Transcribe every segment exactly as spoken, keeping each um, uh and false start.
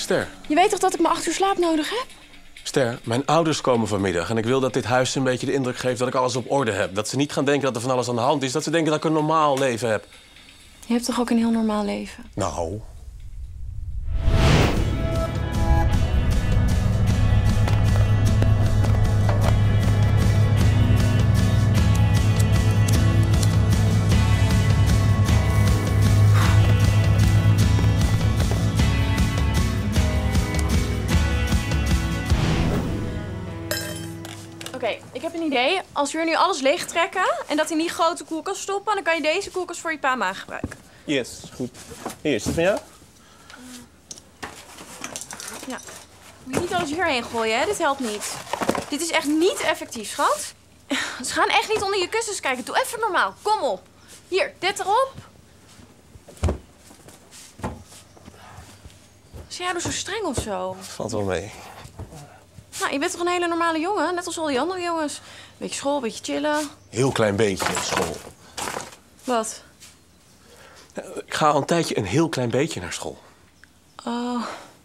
Ster. Je weet toch dat ik mijn acht uur slaap nodig heb? Ster, mijn ouders komen vanmiddag en ik wil dat dit huis een beetje de indruk geeft dat ik alles op orde heb. Dat ze niet gaan denken dat er van alles aan de hand is, dat ze denken dat ik een normaal leven heb. Je hebt toch ook een heel normaal leven? Nou... Oké, okay, ik heb een idee. Als we hier nu alles leeg trekken en dat in die grote koelkast stoppen, dan kan je deze koelkast voor je pa en ma gebruiken. Yes, goed. Hier, is het van jou? Ja. Moet je niet alles hierheen gooien, hè? Dit helpt niet. Dit is echt niet effectief, schat. Ze gaan echt niet onder je kussens kijken. Doe even normaal. Kom op. Hier, dit erop. Is jij nou zo streng of zo? Valt wel mee. Nou, je bent toch een hele normale jongen? Net als al die andere jongens. Beetje school, beetje chillen. Heel klein beetje op school. Wat? Ik ga al een tijdje een heel klein beetje naar school. Oh...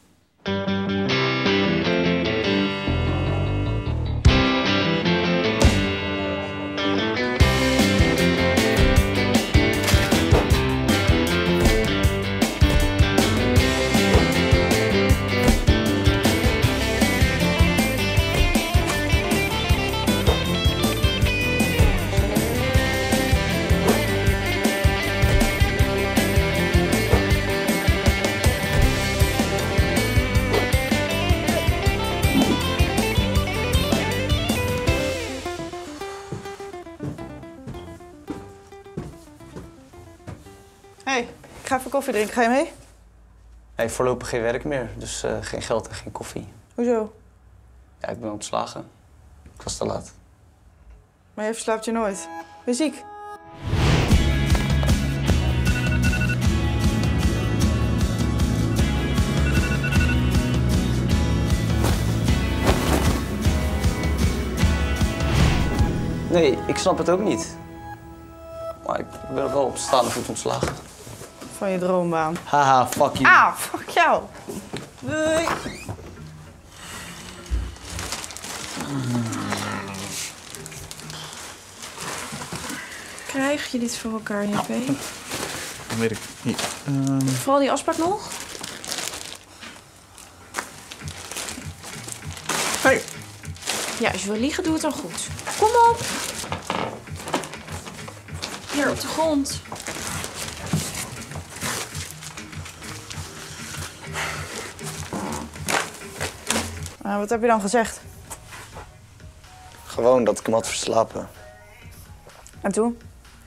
Hé, hey, ik ga even koffie drinken. Ga je mee? Nee, voorlopig geen werk meer, dus uh, geen geld en geen koffie. Hoezo? Ja, ik ben ontslagen. Ik was te laat. Maar je verslaapt je nooit. Ben je ziek? Nee, ik snap het ook niet. Maar ik ben wel op staande voet ontslagen. Van je droombaan. Haha, fuck you. Ah, fuck jou. Doei. Krijg je dit voor elkaar, J P? Dan weet ik niet. Um... Vooral die afspraak nog? Hey. Ja, als je wil liegen, doe het dan goed. Kom op. Hier, op de grond. Uh, wat heb je dan gezegd? Gewoon dat ik hem had verslapen. En toen?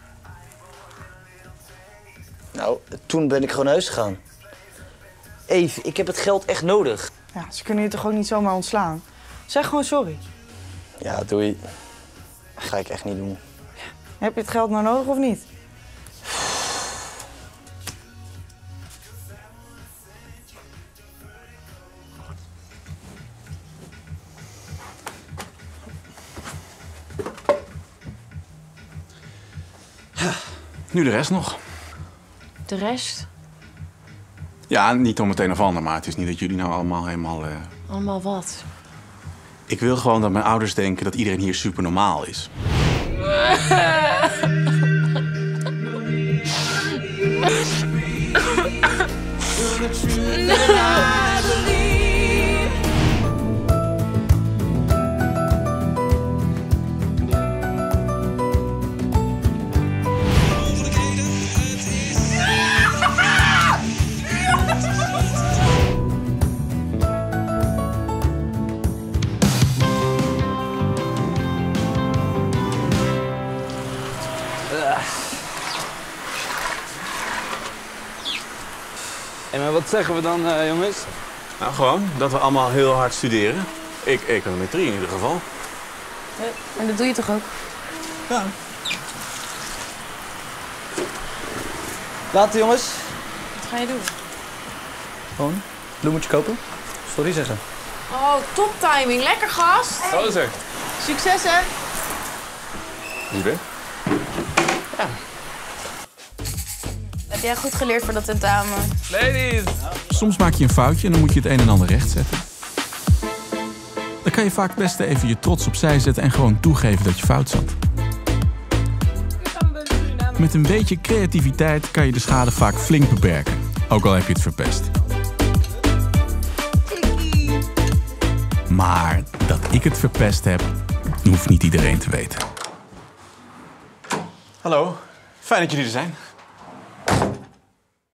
Nou, toen ben ik gewoon naar huis gegaan. Eve, ik heb het geld echt nodig. Ja, ze kunnen je toch ook niet zomaar ontslaan? Zeg gewoon sorry. Ja, doei. Dat ga ik echt niet doen. Heb je het geld nou nodig of niet? Nu de rest nog. De rest? Ja, niet om het een of ander, maar het is niet dat jullie nou allemaal helemaal... Uh... Allemaal wat? Ik wil gewoon dat mijn ouders denken dat iedereen hier super normaal is. Hey, maar wat zeggen we dan, uh, jongens? Nou, gewoon dat we allemaal heel hard studeren. Ik econometrie in ieder geval. Ja, en dat doe je toch ook? Ja. Later, jongens. Wat ga je doen? Gewoon bloemetje kopen. Sorry zeggen. Oh, top timing. Lekker, gast. Zo is er. Succes, hè? Lieve. Let jij goed geleerd voor dat tentamen? Ladies! Soms maak je een foutje en dan moet je het een en ander rechtzetten. Dan kan je vaak het beste even je trots opzij zetten en gewoon toegeven dat je fout zat. Met een beetje creativiteit kan je de schade vaak flink beperken, ook al heb je het verpest. Maar dat ik het verpest heb, hoeft niet iedereen te weten. Hallo, fijn dat jullie er zijn.